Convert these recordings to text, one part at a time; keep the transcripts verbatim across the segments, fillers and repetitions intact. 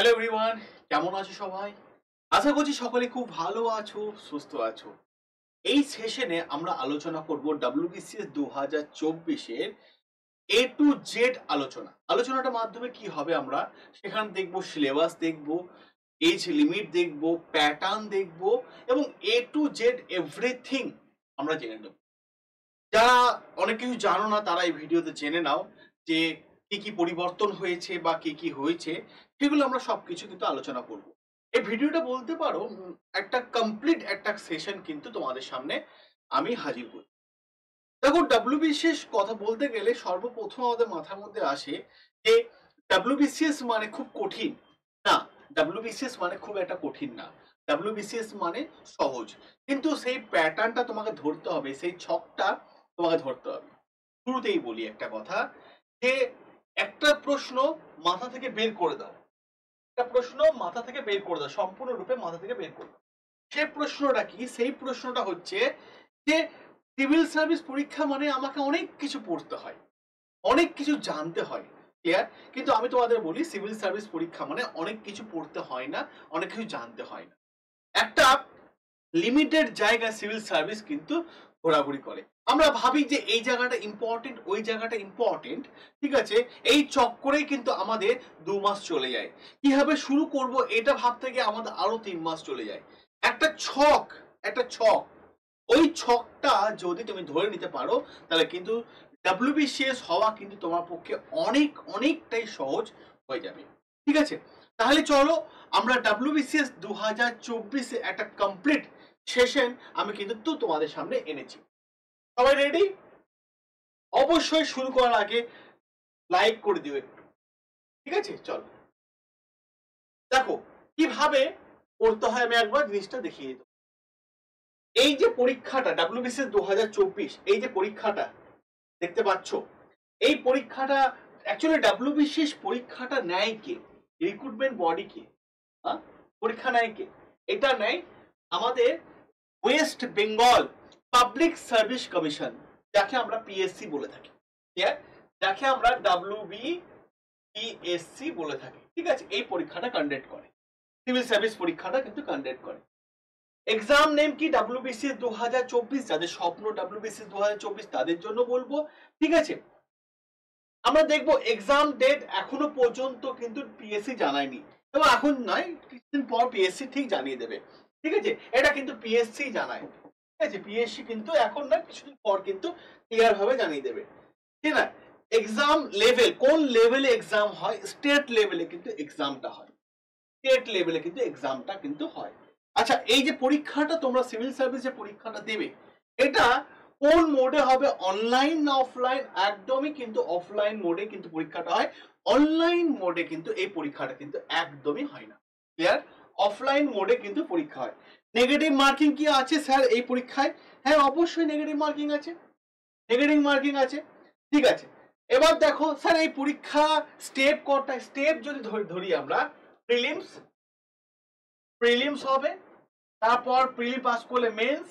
Hello everyone, কেমন আছো সবাই? আশা করছি সকলে খুব ভালো আছো, সুস্থ আছো। এই সেশনে আমরা আলোচনা করব ডব্লিউবিসিএস দু হাজার চব্বিশ এর এ টু জেড আলোচনা। আলোচনাটার মাধ্যমে কি হবে, আমরা সেখানে দেখব সিলেবাস, দেখব এজ লিমিট, দেখব প্যাটার্ন, দেখব এবং এ টু জেড এভরিথিং আমরা জেনে নেব। যারা অনেক কিছু জানো না তারা এই ভিডিওতে জেনে নাও যে কি কি পরিবর্তন হয়েছে বা কি কি হয়েছে, সেগুলো আমরা সবকিছু কিন্তু আলোচনা করব। এই ভিডিওটা বলতে পারো উম, একটা কমপ্লিট একটা সেশন কিন্তু তোমাদের সামনে আমি হাজির করি। দেখো, ডব্লিউবিসিএস কথা বলতে গেলে সর্বপ্রথম আমাদের মাথার মধ্যে আসে যে ডব্লিউবিসিএস মানে খুব কঠিন না। ডব্লিউবিসিএস মানে খুব একটা কঠিন না। ডব্লিউবিসিএস মানে সহজ, কিন্তু সেই প্যাটার্নটা তোমাকে ধরতে হবে, সেই ছকটা তোমাকে ধরতে হবে। শুরুতেই বলি একটা কথা, যে একটা প্রশ্ন মাথা থেকে বের করে দাও, একটা প্রশ্ন মাথা থেকে বের করে দাও, সম্পূর্ণরূপে মাথা থেকে বের করে দাও। সেই প্রশ্নটা কি? সেই প্রশ্নটা হচ্ছে যে সিভিল সার্ভিস পরীক্ষা মানে আমাকে অনেক কিছু পড়তে হয়, অনেক কিছু জানতে হয়, ক্লিয়ার? কিন্তু আমি তোমাদের বলি, সিভিল সার্ভিস পরীক্ষা মানে অনেক কিছু পড়তে হয় না, অনেক কিছু জানতে হয় না। একটা লিমিটেড জায়গায় সিভিল সার্ভিস কিন্তু ঘোরাঘুরি করে। আমরা ভাবি যে এই জায়গাটা ইম্পর্টেন্ট, ওই জায়গাটা ইম্পর্টেন্ট, ঠিক আছে? এই চক্করেই কিন্তু আমাদের দু মাস চলে যায়। কিভাবে শুরু করব এটা ভাবতে গিয়ে আমাদের আরো তিন মাস চলে যায়। একটা ছক, একটা ছক, ওই ছকটা যদি তুমি ধরে নিতে পারো তাহলে কিন্তু ডব্লিউবিসিএস হওয়া কিন্তু তোমার পক্ষে অনেক অনেকটাই সহজ হয়ে যাবে, ঠিক আছে? তাহলে চলো, আমরা ডব্লিউবিসিএস দু হাজার চব্বিশে একটা কমপ্লিট সেশন আমি কিন্তু তো তোমাদের সামনে এনেছি। সবাই রেডি? অবশ্যই শুরু করার আগে লাইক করে দিও একটু, ঠিক আছে? চলো দেখো কিভাবে করতে হয়, আমি একবার জিনিসটা দেখিয়ে দিই। এই যে পরীক্ষাটা ডব্লিউবিসিএস দু হাজার চব্বিশ, এই যে পরীক্ষাটা দেখতে পাচ্ছ, এই পরীক্ষাটা অ্যাকচুয়ালি ডব্লিউবিসিএস পরীক্ষাটা নেয় কে? রিক্রুটমেন্ট বডি কে? হ্যাঁ, পরীক্ষা নেয় কে? এটা নেয় আমাদের West Bengal public service commission, যাকে আমরা পিএসসি বলে থাকি, যাকে আমরা ডব্লিউবিপিএসসি বলে থাকি, ঠিক আছে? এই পরীক্ষাটা কন্ডাক্ট করে, সিভিল সার্ভিস পরীক্ষাটা কিন্তু কন্ডাক্ট করে। এক্সাম নেম কি? ডব্লিউবিসিএস দু হাজার চব্বিশ। যাদের স্বপ্ন ডব্লিউবিসিএস দু হাজার চব্বিশ তাদের জন্য বলবো, ঠিক আছে? আমরা দেখবো এক্সাম ডেট এখনো পর্যন্ত কিন্তু পিএসসি জানায়নি, এবং এখন নয়, কিছুদিন পর পিএসসি ঠিক জানিয়ে দেবে, ঠিক আছে? এটা কিন্তু পিএসসি জানায়, ঠিক আছে? পিএসসি কিন্তু এখন না, কিছুদিন পর কিন্তু ক্লিয়ার ভাবে জানিয়ে দেবে, ঠিক না? এক্সাম লেভেল, কোন লেভেলে এক্সাম হয়? স্টেট লেভেলে কিন্তু এক্সামটা হয়, স্টেট লেভেলে কিন্তু এক্সামটা কিন্তু হয়। আচ্ছা, এই যে পরীক্ষাটা তোমরা সিভিল সার্ভিস যে পরীক্ষাটা দেবে, এটা কোন মোডে হবে? অনলাইন না অফলাইন? একদমই কিন্তু অফলাইন মোডে কিন্তু পরীক্ষাটা হয়। অনলাইন মোডে কিন্তু এই পরীক্ষাটা কিন্তু একদমই হয় না, ক্লিয়ার? অফলাইন মোডে কিন্তু পরীক্ষা হয়। নেগেটিভ মার্কিং কি আছে স্যার এই পরীক্ষায়? হ্যাঁ, অবশ্যই নেগেটিভ মার্কিং আছে, নেগেটিভ মার্কিং আছে, ঠিক আছে? এবার দেখো স্যার, এই পরীক্ষা স্টেপ কটা? স্টেপ যদি ধরি আমরা, প্রিলিমস, প্রিলিমস হবে, তারপর প্রিলি পাস করলে মেন্স,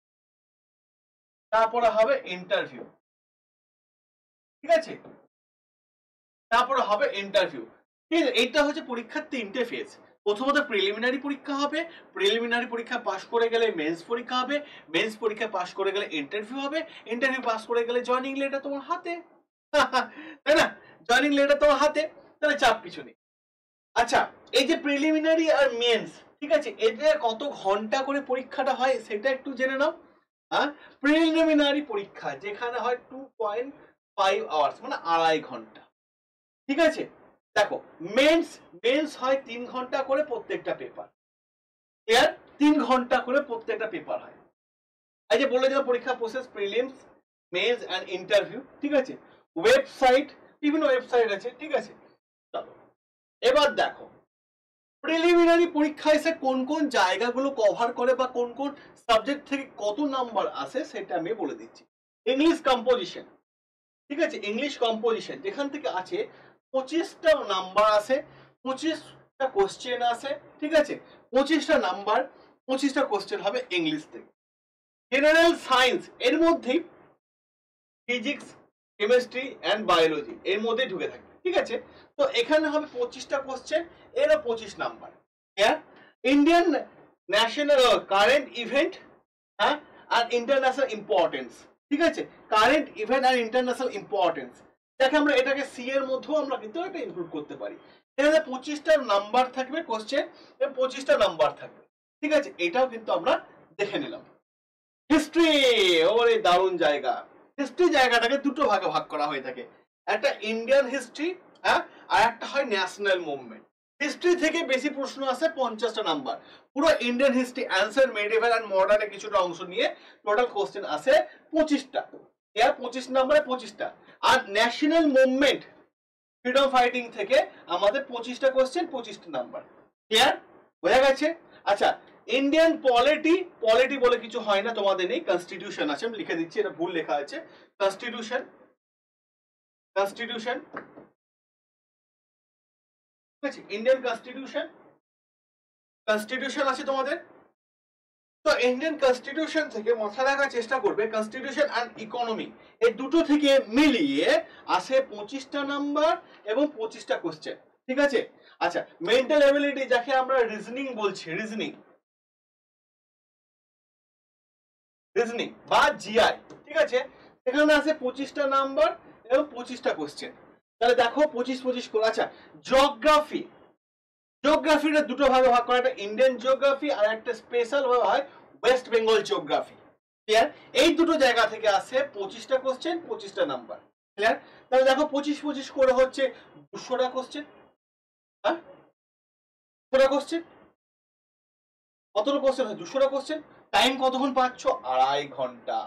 তারপরে হবে ইন্টারভিউ, ঠিক আছে? তারপরে হবে ইন্টারভিউ, ঠিক আছে? এইটা হচ্ছে পরীক্ষার তিনটে ফেজ। প্রথমত প্রিলিমিনারি পরীক্ষা হবে, প্রিলিমিনারি পরীক্ষা পাস করে গেলে মেন্স পরীক্ষা হবে, মেন্স পরীক্ষা পাস করে গেলে ইন্টারভিউ হবে, ইন্টারভিউ পাস করে গেলে জয়নিং লেটার তোমার হাতে, তাই না? জয়নিং লেটার তোমার হাতে, তাহলে চাপ কিছু নেই। আচ্ছা, এই যে প্রিলিমিনারি আর মেন্স, ঠিক আছে, এদের কত ঘন্টা করে পরীক্ষাটা হয় সেটা একটু জেনে নাও। হ্যাঁ, প্রিলিমিনারি পরীক্ষা যেখানে হয় টু পয়েন্ট ফাইভ আওয়ার্স, মানে আড়াই ঘন্টা, ঠিক আছে? দেখো, মেন্স, মেন্স হয় তিন ঘন্টা করে প্রত্যেকটা পেপার, এর তিন ঘন্টা করে প্রত্যেকটা পেপার হয়। এই যে বলে দিলাম পরীক্ষা process, prelims, mains and interview, ঠিক আছে? ওয়েবসাইট, বিভিন্ন ওয়েবসাইট আছে, ঠিক আছে? চলো এবার দেখো, প্রিলিমিনারি পরীক্ষায় সে কোন কোন জায়গাগুলো কভার করে বা কোন কোন সাবজেক্ট থেকে কত নাম্বার আসে সেটা আমি বলে দিচ্ছি। ইংলিশ কম্পোজিশন, ঠিক আছে? ইংলিশ কম্পোজিশন যেখান থেকে আছে পঁচিশটা নাম্বার আসে, পঁচিশটা কোশ্চেন আসে, ঠিক আছে? পঁচিশটা নাম্বার, পঁচিশটা কোশ্চেন হবে ইংলিশ থেকে। জেনারেল সায়েন্স এর মধ্যেই ফিজিক্স, কেমিস্ট্রি এন্ড বায়োলজি এর মধ্যে ঢুকে থাকে, ঠিক আছে, তো এখানে হবে পঁচিশটা কোশ্চেন, এরও পঁচিশ number. Indian national current event, হ্যাঁ, আর ইন্টারন্যাশনাল ইম্পর্টেন্স। ঠিক আছে, কারেন্ট ইভেন্ট আর ইন্টারন্যাশনাল ইম্পর্টেন্স, দেখে আমরা এটাকে সি এর মধ্যেও আমরা কিন্তু এটা ইনক্লুড করতে পারি। এখানে পঁচিশটা নাম্বার থাকবে কোশ্চেন, পঁচিশটা নাম্বার থাকবে। ঠিক আছে, এটাও কিন্তু আমরা দেখে নিলাম। হিস্ট্রি, ওরে দারুণ জায়গা। হিস্ট্রি জায়গাটাকে দুটো ভাগে ভাগ করা হয়ে থাকে, একটা ইন্ডিয়ান হিস্ট্রি, হ্যাঁ, আর একটা হয় ন্যাশনাল মুভমেন্ট। হিস্ট্রি থেকে বেশি প্রশ্ন আসে, পঞ্চাশটা নাম্বার। পুরো Indian history answer medieval and মডার্নের কিছুটা অংশ নিয়ে টোটাল কোশ্চেন আসে পঁচিশটা। এর পঁচিশ নাম্বারে পঁচিশটা। আর ন্যাশনাল মুভমেন্ট ফ্রিডম ফাইটিং থেকে আমাদের পঁচিশটা কোশ্চেন, পঁচিশটা নাম্বার। ক্লিয়ার, বোঝা গেছে? আচ্ছা, ইন্ডিয়ান পলিটি, পলিটি বলে কিছু হয় না, তোমাদের নেই, কনস্টিটিউশন আছে, আমি লিখে দিচ্ছি, এটা ভুল লেখা আছে, কনস্টিটিউশন, কনস্টিটিউশন, ঠিক আছে, ইন্ডিয়ান কনস্টিটিউশন, কনস্টিটিউশন আছে তোমাদের। তো ইন্ডিয়ান কনস্টিটিউশন থেকে মাথায় রাখার চেষ্টা করবে, কনস্টিটিউশন অ্যান্ড ইকোনমি এই দুটো থেকে মিলিয়ে আসে পঁচিশটা নাম্বার এবং পঁচিশটা কোশ্চেন। ঠিক আছে, আচ্ছা, মেন্টাল এবিলিটি যাকে আমরা রিজনিং বলছি, রিজনিং, রিজনিং বা জিআই, ঠিক আছে, এখানে আছে পঁচিশটা নাম্বার এবং পঁচিশটা কোশ্চেন। তাহলে দেখো পঁচিশ পঁচিশ করে। আচ্ছা, জিওগ্রাফি, জিওগ্রাফিটা দুটো ভাগে ভাগ করা, একটা ইন্ডিয়ান জিওগ্রাফি আর একটা স্পেশাল ভাবে হয় ওয়েস্ট বেঙ্গল জিওগ্রাফি। ক্লিয়ার, এই দুটো জায়গা থেকে আসে পঁচিশটা কোশ্চেন, পঁচিশটা নাম্বার। ক্লিয়ার, তাহলে দেখো পঁচিশ পঁচিশ করে হচ্ছে দুশোটা কোশ্চেন, হ্যাঁ, দুশোটা কোশ্চেন, কতটা কোশ্চেন হয়, দুশোটা কোশ্চেন। টাইম কতক্ষণ পাচ্ছ, আড়াই ঘন্টা,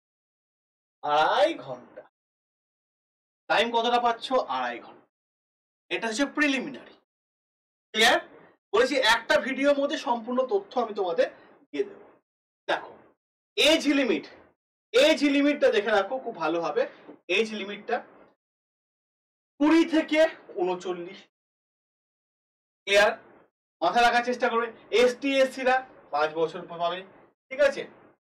আড়াই ঘন্টা টাইম কতটা পাচ্ছ, আড়াই ঘন্টা। এটা হচ্ছে প্রিলিমিনারি। ক্লিয়ার, বলেছি একটা ভিডিওর মধ্যে সম্পূর্ণ তথ্য আমি তোমাদের দিয়ে দেবো। দেখো এজ লিমিট, এজ লিমিটটা দেখে রাখো খুব ভালো হবে। এজ লিমিটটা কুড়ি থেকে উনচল্লিশ। ক্লিয়ার, মাথায় রাখার চেষ্টা করবে। এসটি এসসিরা পাঁচ বছর পাবে, ঠিক আছে,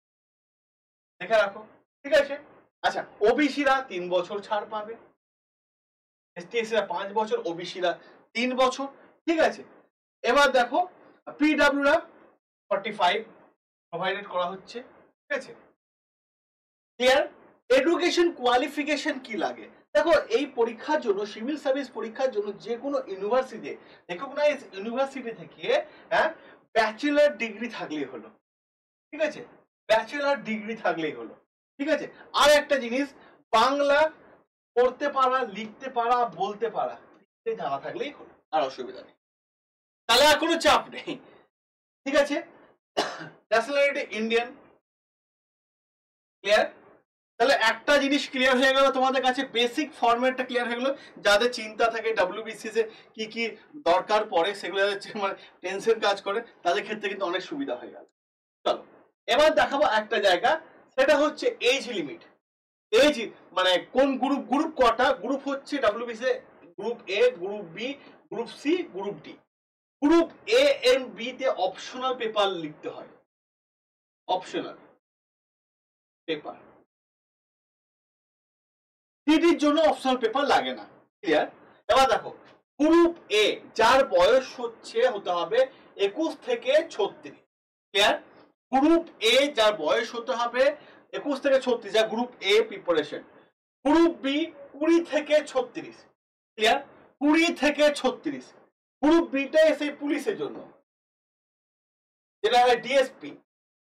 দেখে রাখো, ঠিক আছে। আচ্ছা, ওবিসিরা তিন বছর ছাড় পাবে, এসটি এসসিরা পাঁচ বছর, ওবিসিরা তিন বছর, ঠিক আছে। এবার দেখো পিডব্লিউরা ফর্টি ফাইভ প্রোভাইডেড করা হচ্ছে, ঠিক আছে। ক্লিয়ার, এডুকেশন কোয়ালিফিকেশন কি লাগে, দেখো এই পরীক্ষার জন্য, সিভিল সার্ভিস পরীক্ষার জন্য যে কোনো ইউনিভার্সিটি, রেকগনাইজ ইউনিভার্সিটি থেকে, হ্যাঁ, ব্যাচেলার ডিগ্রি থাকলেই হলো, ঠিক আছে, ব্যাচেলার ডিগ্রি থাকলেই হলো, ঠিক আছে। আর একটা জিনিস, বাংলা পড়তে পারা, লিখতে পারা, বলতে পারা, জানা থাকলেই হলো, আর অসুবিধা নেই, তাহলে আর কোনো চাপ নেই, ঠিক আছে। Nationality Indian. ক্লিয়ার, তাহলে একটা জিনিস ক্লিয়ার হয়ে গেল তোমাদের কাছে, বেসিক ফরম্যাটটা ক্লিয়ার হয়ে গেল। যাদের চিন্তা থাকে ডাব্লিউবিসিএস এ কি কি দরকার পড়ে, সেগুলো মানে টেনশন কাজ করে, তাদের ক্ষেত্রে কিন্তু অনেক সুবিধা হয়ে গেল। চলো এবার দেখাবো একটা জায়গা, সেটা হচ্ছে এজ লিমিট। এজ মানে কোন গ্রুপ, গ্রুপ কটা গ্রুপ হচ্ছে WBCS, group A, group B, group C, group D. Group A and B তে অপশনাল পেপার লিখতে হয়, অপশনাল পেপার। সিডির জন্য অপশনাল পেপার লাগে না। ক্লিয়ার, এবার দেখো গ্রুপ এ যার বয়স হচ্ছে হতে হবে একুশ থেকে ছত্রিশ। ক্লিয়ার, গ্রুপ এ যার বয়স হতে হবে একুশ থেকে ছত্রিশ, যা group A preparation. Group B কুড়ি থেকে ছত্রিশ। ক্লিয়ার, কুড়ি থেকে ছত্রিশ। গ্রুপ বিটা এসে পুলিশের জন্য, যেটা হয় ডিএসপি,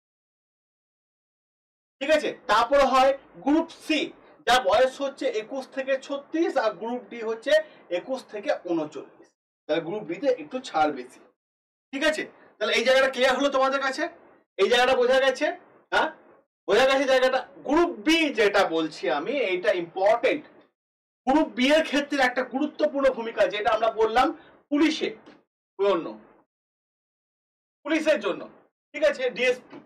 ঠিক আছে। তারপর হয় গ্রুপ সি, যার বয়স হচ্ছে একুশ থেকে ছত্রিশ, আর গ্রুপ ডি হচ্ছে একুশ থেকে উনচল্লিশ। তাহলে গ্রুপ বি তে একটু ছাড় বেশি, ঠিক আছে। তাহলে এই জায়গাটা ক্লিয়ার হলো তোমাদের কাছে, এই জায়গাটা বোঝা গেছে, হ্যাঁ, বোঝা গেছে জায়গাটা। গ্রুপ বি যেটা বলছি আমি, এইটা ইম্পর্টেন্ট। গ্রুপ বি এর ক্ষেত্রে একটা গুরুত্বপূর্ণ ভূমিকা, যেটা আমরা বললাম পুলিশে জন্য, পুলিশের জন্য, ঠিক আছে, DSP,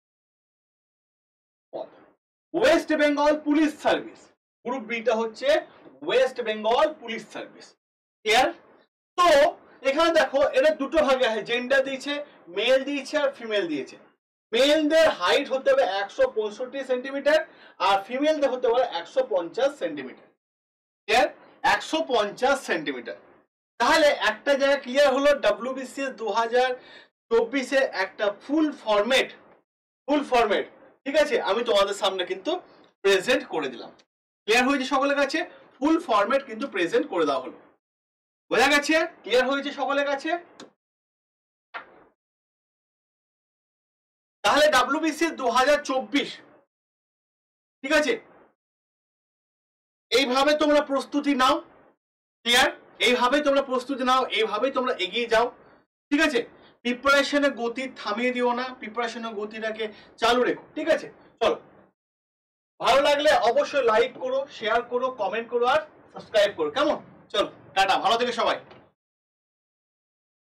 West Bengal police service. Group বিটা হচ্ছে West Bengal police service. Clear, তো এখানে দেখো এটা দুটো ভাগে আছে, জেন্ডার দিয়েছে, মেল দিয়েছে আর ফিমেল দিয়েছে। মেলদের হাইট হতে হবে একশো পঁয়ষট্টি সেন্টিমিটার, আর ফিমেলদের হতে হবে একশো পঞ্চাশ সেন্টিমিটার। ক্লিয়ার, একশো পঞ্চাশ সেন্টিমিটার। তাহলে একটা জায়গা ক্লিয়ার হলো, ডাব্লিউবিসিএস দু হাজার চব্বিশের একটা ফুল ফরম্যাট, ফুল ফরম্যাট, ঠিক আছে, আমি তোমাদের সামনে কিন্তু প্রেজেন্ট করে দিলাম। ক্লিয়ার হয়েছে সকলের কাছে? ফুল ফরম্যাট কিন্তু প্রেজেন্ট করে দেওয়া হলো। বোঝা গেছে? ক্লিয়ার হয়েছে সকলের কাছে? তাহলে ডাব্লিউবিসিএস দু হাজার চব্বিশ, ঠিক আছে, এইভাবে তোমরা প্রস্তুতি নাও। ক্লিয়ার? এইভাবে তোমরা প্রস্তুতি নাও, এইভাবেই তোমরা এগিয়ে যাও, ঠিক আছে। প্রিপারেশনের গতি থামিয়ে দিও না, প্রিপারেশনের গতিটাকে চালু রেখো, ঠিক আছে। চলো, ভালো লাগলে অবশ্যই লাইক করো, শেয়ার করো, কমেন্ট করো আর সাবস্ক্রাইব করো, কেমন? চলো টাটা, ভালো থেকে সবাই।